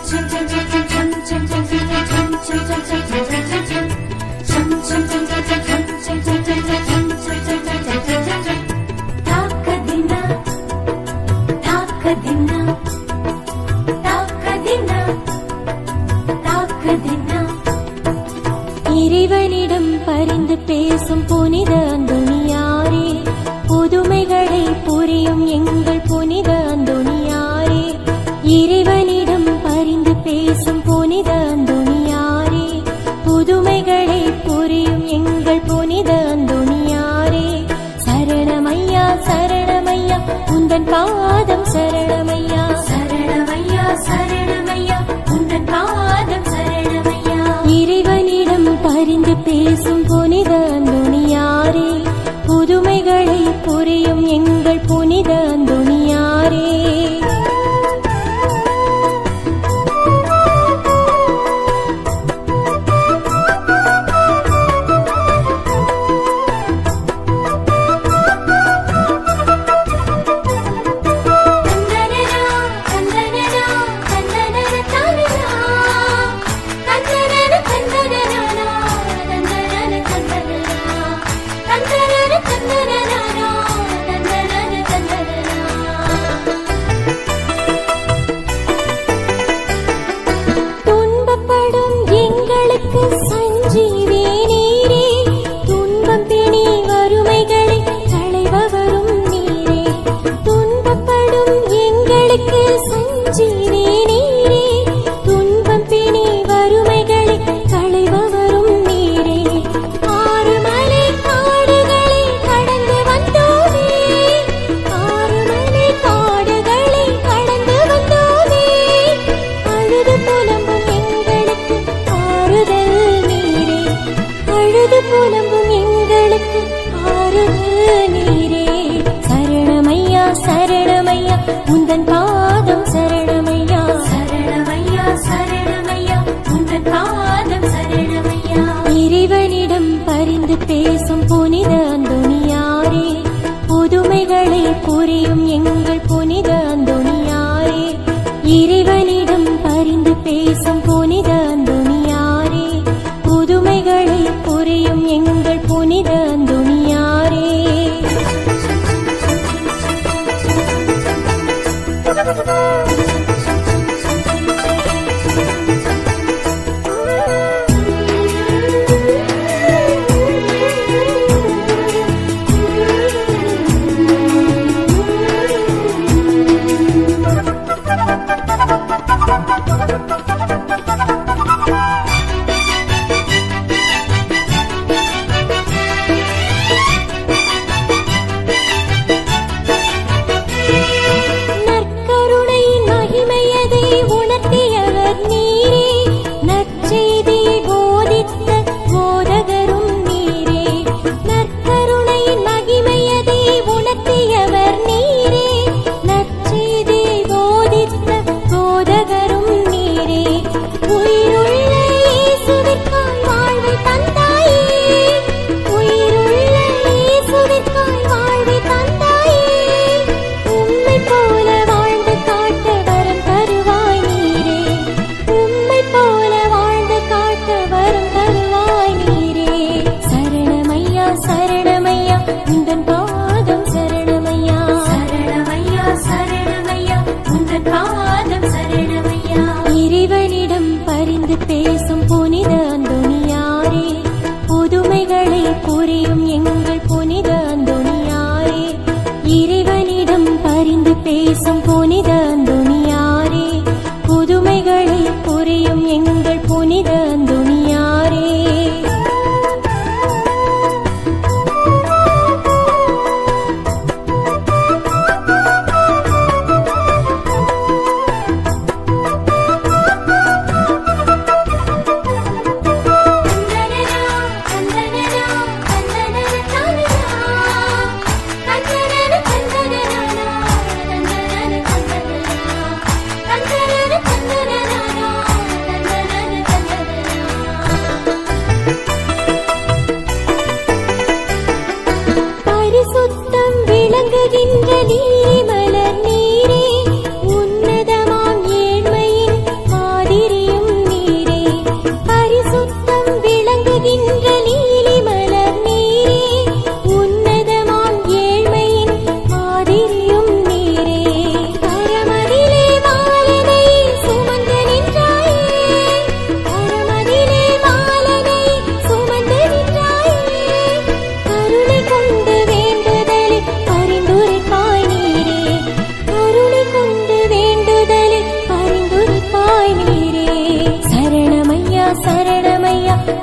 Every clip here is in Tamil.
இறைவனிடம் பரிந்து பேசும் புனித அந்தோணியாரே, புதுமைகளை புரியும் எங்கள் புனித அந்தோணியாரே. இறைவனிடம் பரிந்து பேசும் புனித அந்தோணியாரே, புதுமைகளை புரியும் எங்கள் புனித அந்தோணியாரே. சரணமையா சரணமையா உந்தன் பாதம் சரணமையா, சரணமையா சரணமையா உந்தன் பாதம் சரணமையா. இறைவனிடம் பரிந்து பேசும் புனித அந்தோணியாரே, புதுமைகளை புரியும் எங்கள் புனித அந்தோணியாரே. புலம்பும் எங்களுக்கு ஆறுதல் நீரே. சரணமையா சரணமையா உந்தன் பாதம் சரணமையா, சரணமையா சரணமையா உந்தன் பாதம் சரணமையா. இறைவனிடம் பரிந்து பேசும் புனித அந்தோணியாரே, புதுமைகளை புரியும் எங்கள் புனித அந்தோணியாரே. இறைவனிடம் பரிந்து பேசும் புனித அந்தோணியாரே, புதுமைகளை புரியும் எங்கள் புனித அந்தோணியாரே.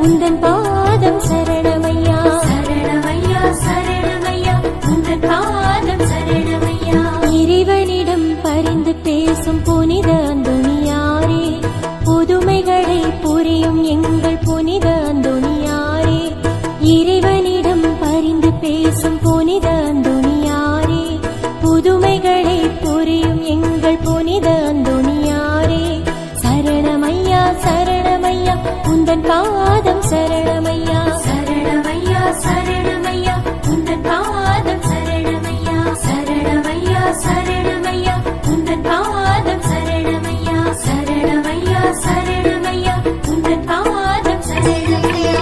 உந்தன் பாதம் சரணமையா சரணமையா சரணமையா உந்தன் பாதம் சரணமையா இறைவனிடம் பரிந்து பேசும் புனித அந்தோணியாரே புதுமைகளை புரியும் எங்கள் புனித அந்தோணியாரே இறைவனிடம் பரிந்து பேசும் புனித அந்தோணியாரே புதுமைகளை புரியும் எங்கள் புனித அந்தோணியாரே சரணமையா சரணமையா உந்தன் பாதம் சரணமையா சரணமையா சரணமையா உந்தன் பாதம் சரணமையா சரணமையா சரணமையா உந்தன் பாதம் சரணமையா சரணமையா சரணமையா உந்தன் பாதம் சரணமையா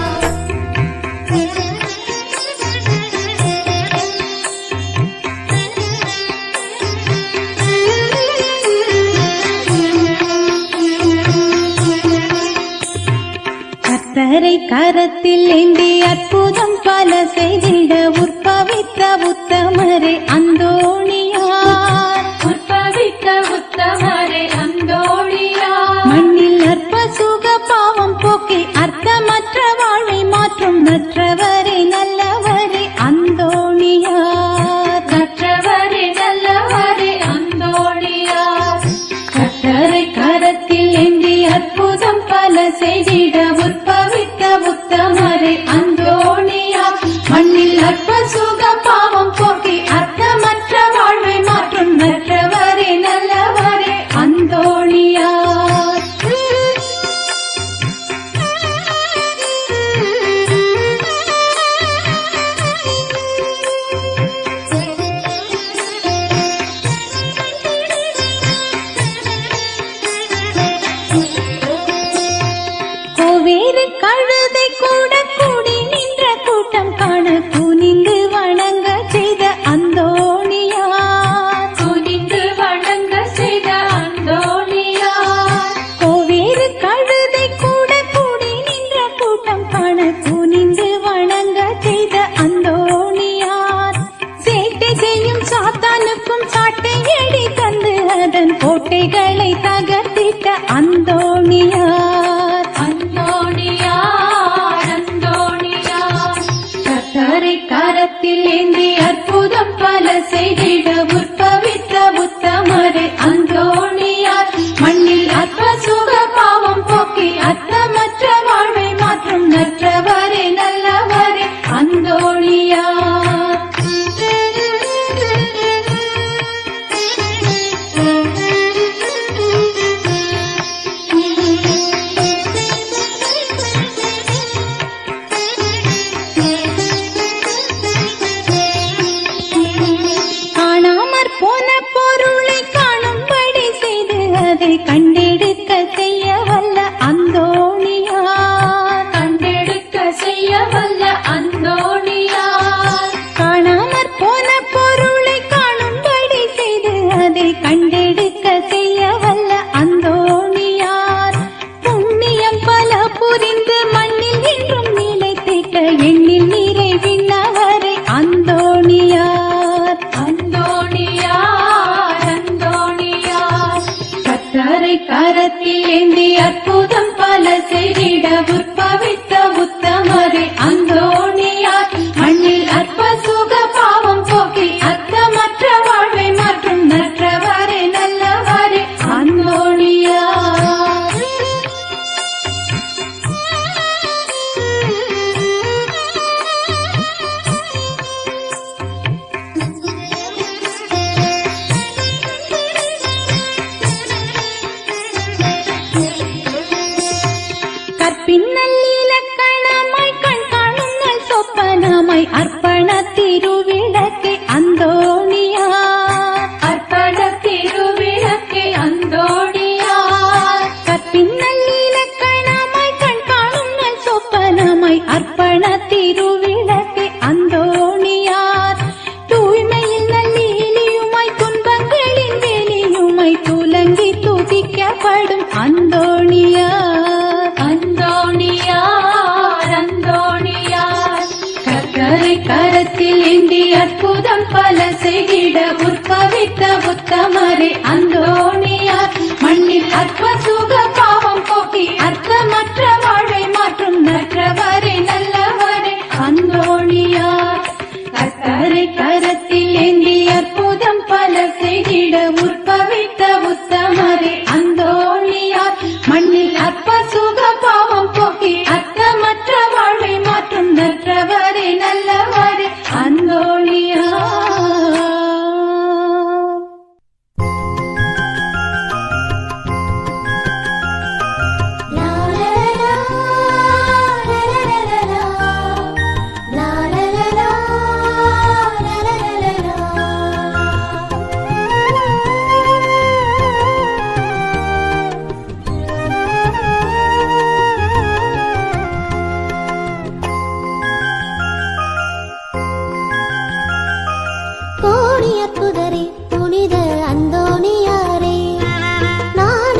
கர்த்தரை கரத்தில் ஏந்தி அற்புதம் பல செய்திட உற்பவித்த உத்தமரே அந்தோணியார் உற்பவித்த உத்தமரே அந்தோணியார் மண்ணில் அற்ப சுக பாவம் போக்கி அர்த்தமற்ற வாழ்வை மாற்றும் நற்றவரே நல்லவரே அந்தோணியார் நற்றவரே நல்லவரே அந்தோணியார் கர்த்தரை கரத்தில் ஏந்தி அற்புதம் பல செய்திட உற்பவித்த உத்தமரே அந்தோணியார் மண்ணில் அற்ப சுக பாவம் போக்கி அர்த்தமற்ற வாழ்வை மாற்றும் நற்றவரே நல்லவரே அந்தோணியார் கோவேறு கழுதை கூட கூடி நின்ற கூட்டம் காண குனிந்து வணங்க செய்த அந்தோணியார் குனிந்து வணங்க செய்த அந்தோணியார் கோவேறு கழுதை கூட கூடி நின்ற கூட்டம் காண குனிந்து வணங்க செய்த அந்தோணியார் சேட்டை செய்யும் சாத்தானுக்கும் சாட்டை எடி தந்து அதன் கோட்டைகளை தகர்த்திட்ட அந்தோணியார் அந்தோணியார் அந்தோணியார் கர்த்தரை கரத்தில் ஏந்தி அற்புதம் பல செய்திட உற்பவித்த உத்தமரே அந்தோணியார் மண்ணில் அற்ப சுக பாவம் போக்கி அர்த்தமற்ற வாழ்வை மாற்றும் நற்றவரே நல்லவரே அந்தோணியார் காணாமற் போன பொருளை காணும்படி செய்து அதை கண்டெடுக்க செய்ய வல்ல அந்தோணியார் கண்டெடுக்க செய்ய வல்ல அந்தோணியார் காணாமற் போன பொருளை காணும்படி செய்து அதை கண்டெடுக்க செய்ய வல்ல அந்தோணியார் புண்ணியம் பல புரிந்து மண்ணில் என்றும் நிலைத்திட்ட எண்ணில் நிறைவின்னவரை அந்தோணியார் அந்தோணியார் அந்தோணியார் கர்த்தரை கரத்தில் ஏந்தி அற்புதம் பல செய்திட உற்பவித்த உத்தமரே அந்தோணியார் மண்ணில் அற்ப சுக பாவம் போக்கி அர்த்தமற்ற வாழ்வை மாற்றும் நற்றவரே நல்லவரே அந்தோணியார் கற்பின்னல் இலக்கணமாய் கண் காணும் நல் சொப்பனமாய் அர்ப்பண திருவிளக்கே அந்தோணியார் அர்ப்பண திருவிளக்கே அந்தோணியார் கற்பின்னல் இலக்கணமாய் கண் காணும் நல் சொப்பனமாய் அர்ப்பண திருவிளக்கே அந்தோணியார் தூய்மையில் நல்லியுமாய் துன்பங்களின் வெளியுமாய் துலங்கி துதிக்கப்படும் அந்தோணியார் அந்தோணியார் அந்தோணியார் கர்த்தரை கரத்தில் ஏந்தி அற்புதம் பல செய்திட உற்பவித்த உத்தமரே அந்தோணியார் மண்ணில் அற்ப சுக பாவம் போக்கி அர்த்தமற்ற வாழ்வை மாற்றும் நற்றவரே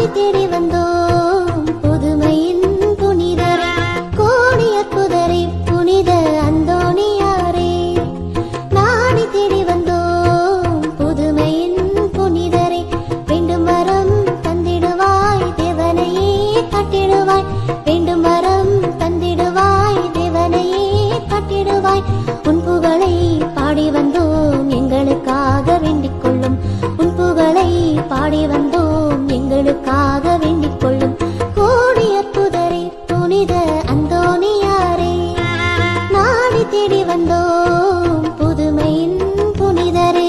தேடி வந்தோம் புதுமையின் புனிதரே, கோடி அற்புதரே, புனித அந்தோணியாரே. நாடி தேடி வந்தோம் புதுமையின் புனிதரே, வேண்டும் வரம் தந்திடுவாய், தேவனையே காட்டிடுவாய். வேண்டும் வரம் தந்திடுவாய், தேவனையே காட்டிடுவாய். உன் புகழை பாடி வந்தோம், எங்களுக்காக வேண்டிக் கொள்ளும். உன் புகழை பாடி வந்தோம், எங்களுக்காக வேண்டிக் கொள்ளும். கோடி அற்புதரே, புனித அந்தோணியாரே. நாடி தேடி வந்தோம் புதுமையின் புனிதரே.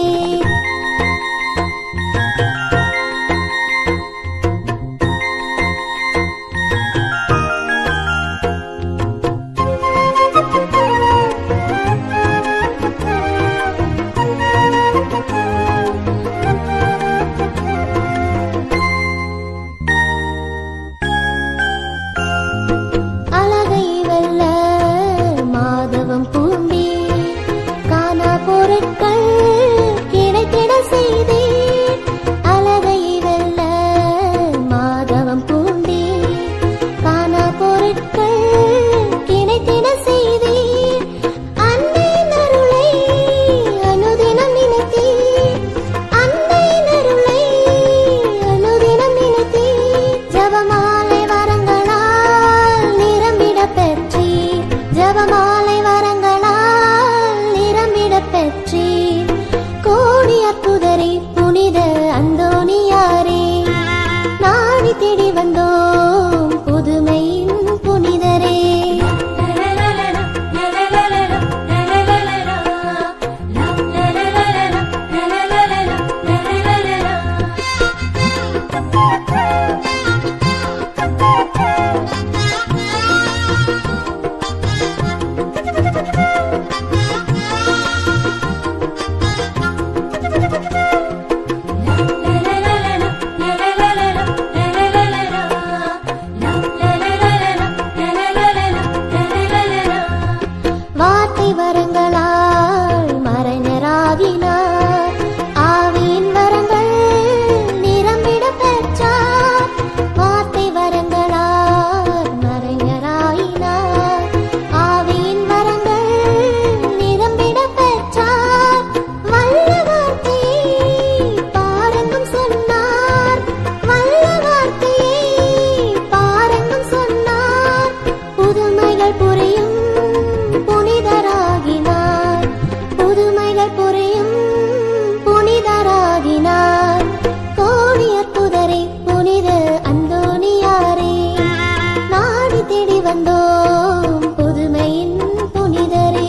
அழகை வெல்ல மாதவம் பூண்டி, காணா பொருட்கள் கிடைத்திட செய்தேன். அழகை வெல்ல மாதவம் பூண்டி, காணா பொருட்கள் கிடைத்திட செய்தேன். அன்னையின் அருளை அனுதினம் நினைத்தேன், அன்னையின் அருளை அனுதினம் நினைத்தேன். ஜபமாலை வரங்களால் நிரம்பிட பெற்றீர், ஜபமாலை வரங்களால் நிரம்பிட பெற்றீர். கோடி அற்புதரே, புனித அந்தோணியாரே. நாடி தேடி வந்தோம் புதுமையின் புனிதரே. வார்த்தை வரங்களால் மறைஞராகினார், ஆவியின் வரங்கள் நிரம்பிட பெற்றார். வார்த்தை வரங்களால் மறைஞராகினார், ஆவியின் வரங்கள் நிரம்பிட பெற்றார். வல்ல வார்த்தையை பாருங்கும் சொன்னார், வல்ல வார்த்தையை பாருங்கும் சொன்னார். புதுமைகள் புரியும் புனிதராகினார், புதுமைகள் புரியும் புனிதராகினார். கோடி அற்புதரே, புனித அந்தோணியாரே. நாடி தேடி வந்தோம் புதுமையின் புனிதரே.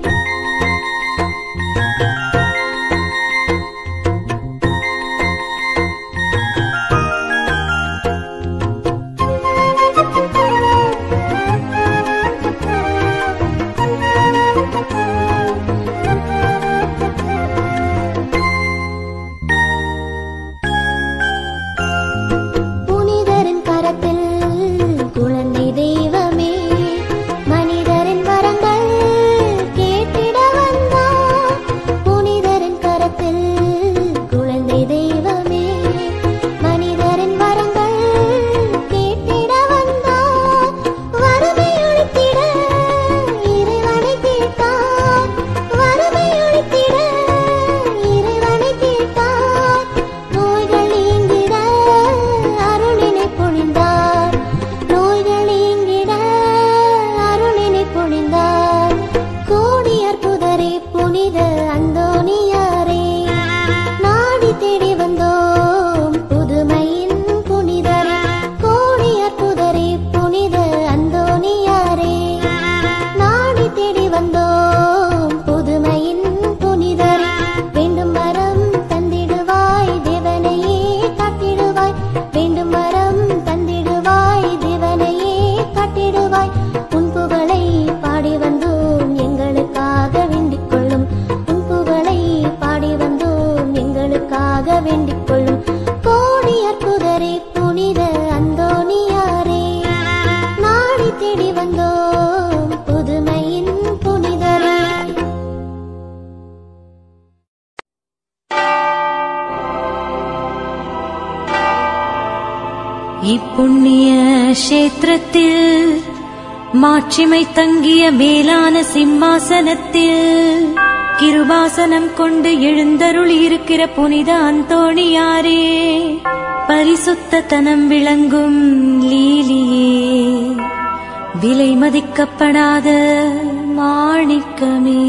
புனிதரின் கரத்தில் குழந்தை தெய்வமே, மனிதரின் வரங்கள் கேட்டிட வந்தார். புனிதரின் கரத்தில் குழந்தை தெய்வமே, மனிதரின் வரங்கள் கேட்டிட வந்தார். வறுமை ஒழித்திட இறைவனை கேட்டார், வறுமை ஒழித்திட இறைவனை கேட்டார். நோய்கள் நீங்கிட அருளினை பொழிந்தார், நோய்கள் நீங்கிட அருளினை பொழிந்தார். கோடி அற்புதரே, புனித அந்தோணியாரே. நாடி தேடி வந்தோம் புதுமையின் புனிதரே, கோடி அற்புதரே, புனித அந்தோணியாரே. நாடி தேடி வந்தோம் புதுமையின் புனிதரே. வேண்டும் வரம் தந்திடுவாய், தேவனையே காட்டிடுவாய். வேண்டும் வரம் தந்திடுவாய், தேவனையே காட்டிடுவாய். உன் புகழை பாடி வந்தோம், எங்களுக்காக வேண்டிக் கொள்ளும். உன் புகழை பாடி வந்தோம், எங்களுக்காக வேண்டிக் கொள்ளும். கோடி அற்புதரே, புனித அந்தோணியாரே. நாடி தேடி வந்தோம் புதுமையின் புனிதரே. இப்புண்ணிய கஷேத்திரத்தில் மாட்சிமை தங்கிய மேலான சிம்மாசனத்தில் கிருபாசனம் கொண்டு எழுந்தருளி இருக்கிற புனித அந்தோணியாரே, பரிசுத்தத்தனம் விளங்கும் லீலியே, விலை மதிக்கப்படாத மாணிக்கமே,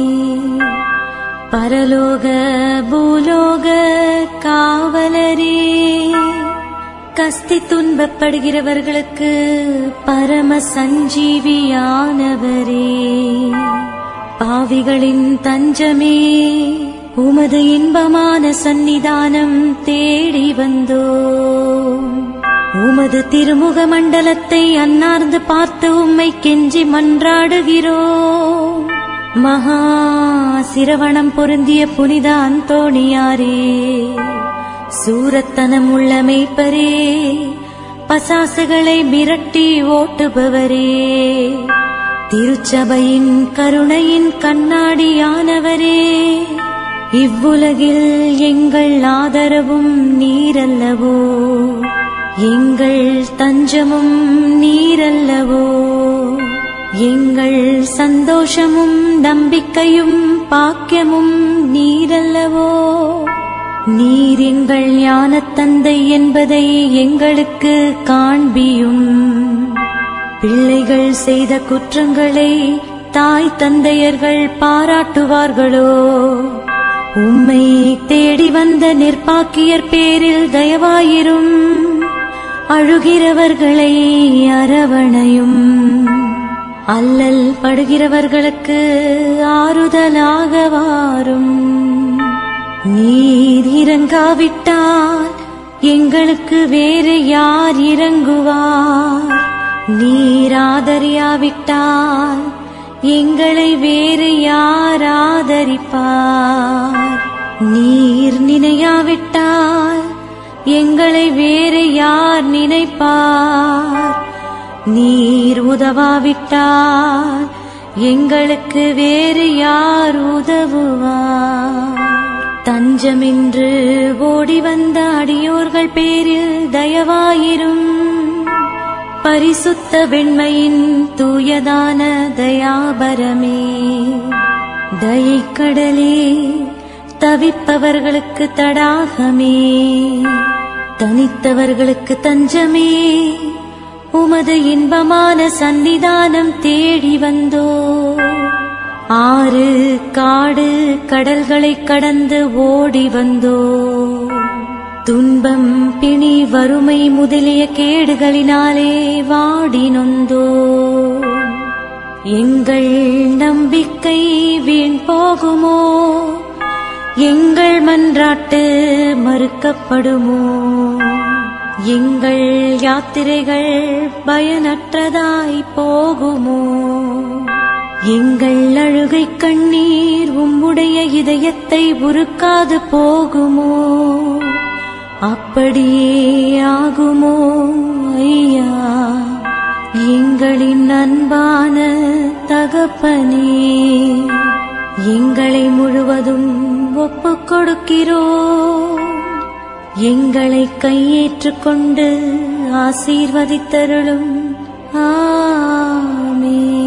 பரலோக பூலோக காவலரே, கஸ்தி துன்பப்படுகிறவர்களுக்கு பரம சஞ்சீவியானவரே, பாவிகளின் தஞ்சமே, உமது இன்பமான சந்நிதானம் தேடி வந்தோ. உமது திருமுக மண்டலத்தை அன்னார்ந்து பார்த்து உம்மை கெஞ்சி மன்றாடுகிறோம். மகா சிரவணம் பொருந்திய புனித அந்தோணியாரே, சூரத்தனம் உள்ள மேய்ப்பரே, பசாசுகளை மிரட்டி ஓட்டுபவரே, திருச்சபையின் கருணையின் கண்ணாடியானவரே, இவ்வுலகில் எங்கள் ஆதரவும் நீரல்லவோ, எங்கள் தஞ்சமும் நீரல்லவோ, எங்கள் சந்தோஷமும் நம்பிக்கையும் பாக்கியமும் நீரல்லவோ. நீர் எங்கள் ஞானத் தந்தை என்பதை எங்களுக்கு காண்பியும். பிள்ளைகள் செய்த குற்றங்களை தாய் தந்தையர்கள் பாராட்டுவார்களோ? உம்மை தேடி வந்த நிர்பாக்கியர் பேரில் தயவாயிரும். அழுகிறவர்களை அரவணையும். அல்லல் படுகிறவர்களுக்கு ஆறுதலாக வாரும். நீர் இறங்காவிட்டால் எங்களுக்கு வேறு யார் இறங்குவார்? நீர் ஆதரியாவிட்டால் எங்களை வேறு யார் ஆதரிப்பார்? நீர் நினையாவிட்டால் எங்களை வேறு யார் நினைப்பார்? நீர் உதவாவிட்டால் எங்களுக்கு வேறு யார் உதவுவார்? தஞ்சமின்று ஓடி வந்த அடியோர்கள் பேரில் தயவாயிரும். பரிசுத்த வெண்மையின் தூயதான தயாபரமே, தயைக்கடலே, தவிப்பவர்களுக்கு தடாகமே, தனித்தவர்களுக்கு தஞ்சமே, உமது இன்பமான சந்நிதானம் தேடி வந்தோ. ஆறு காடு கடல்களை கடந்து ஓடி வந்தோ. துன்பம் பிணி வறுமை முதலிய கேடுகளினாலே வாடி நொந்தோ. எங்கள் நம்பிக்கை வீண் போகுமோ? எங்கள் மன்றாட்டு மறுக்கப்படுமோ? எங்கள் யாத்திரைகள் பயனற்றதாய் போகுமோ? எங்கள் அழுகை கண்ணீர் உம்முடைய இதயத்தை உருக்காது போகுமோ? அப்படியே ஆகுமோ ஐயா, எங்களின் அன்பான தகப்பனே? எங்களை முழுவதும் ஒப்புக் கொடுக்கிறோம். எங்களை கையேற்றுக் கொண்டு ஆசீர்வதித்தருளும். ஆமென்.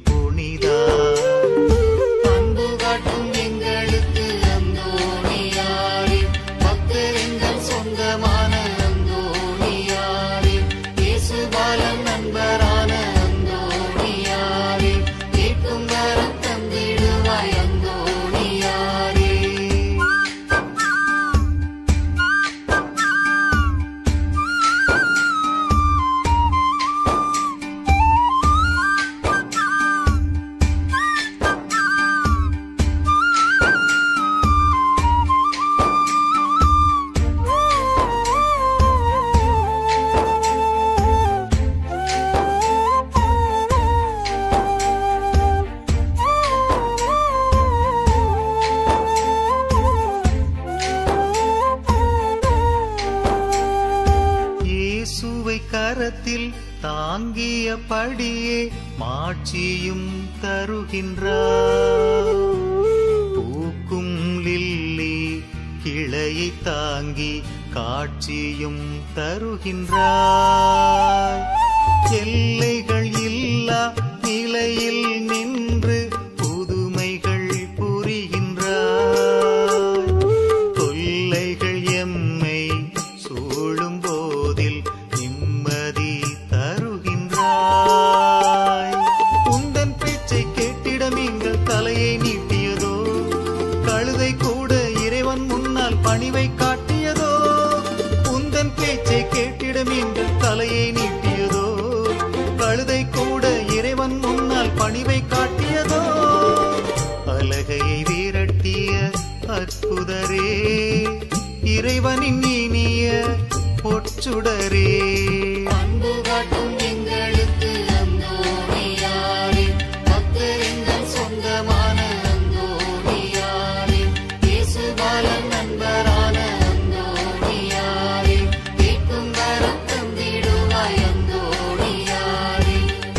அன்பு காட்டும் எங்களுக்கு அந்தோணியா, கரத்தில் தாங்கியபடியே மாட்சியும் தருகின்றார். பூக்கும் லில்லி கிளையை தாங்கி காட்சியும் தருகின்றார். எல்லைகள் இல்லா நிலையில் நின்று புதுமைகள் புரிகின்றார். தொல்லைகள் எம்மை சூழும் போதில் நிம்மதி தருகின்றாய். உந்தன் பேச்சை கேட்டிட நீங்கள் தலையை நீட்டியதோ, கழுதை கூட இறைவன் முன்னால் பணிவை காட்டியதோ. உந்தன் பேச்சை கேட்டிட நீங்கள் தலையை நீட்டியதோ, கழுதை கூட இறைவன் முன்னால் பணிவை காட்டியதோ. அலகையை விரட்டிய அற்புதரே, இறைவனின் இனிய பொற்சுடரே. அன்பு காட்டும் எங்களுக்கு அந்தோணியாரே, பக்தரின் சொந்தமான அந்தோணியாரே, இயேசுபாலன் நண்பரான அந்தோணியாரே, கேட்கும் வரம் தந்திடுவாய் அந்தோணியாரே.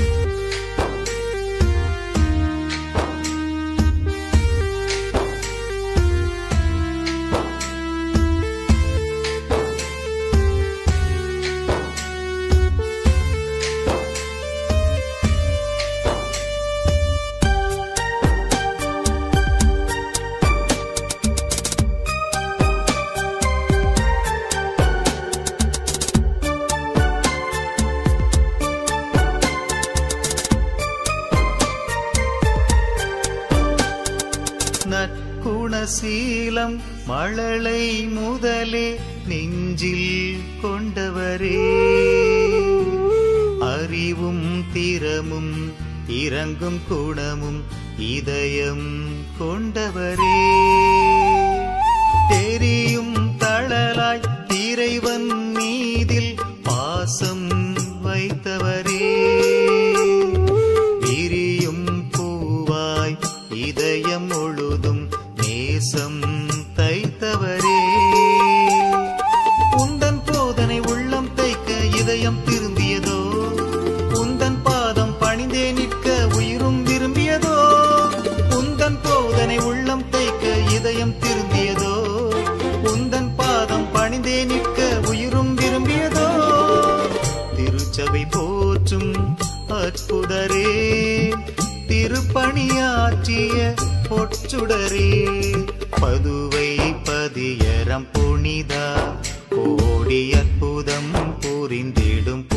நற்குணசீலம் மழலை முதலே நெஞ்சில் கொண்டவரே, அறிவும் திறமும் இறங்கும் குணமும் இதயம் கொண்டவரே. தெரியும் தழலாய் இறைவன் மீதில் பாசம் வைத்தவரே, விரியும் பூவாய் இதயம் முழுதும் நேசம் தைத்தவரே. உந்தன் போதனை உள்ளம் தைக்க இதயம் திரும்பியதோ, உந்தன் பாதம் பணிந்தே நிற்க உயிரும் விரும்பியதோ. உந்தன் போதனை உள்ளம் தைக்க இதயம் திரும்பியதோ, உந்தன் பாதம் பணிந்தே நிற்க உயிரும் விரும்பியதோ. திருச்சபை போற்றும் அற்புதரே, திருப்பணியாற்றிய பொற்சுடரே. பதுவை பதியரம் புனிதா, கோடி அற்புதம் புரிந்திடும்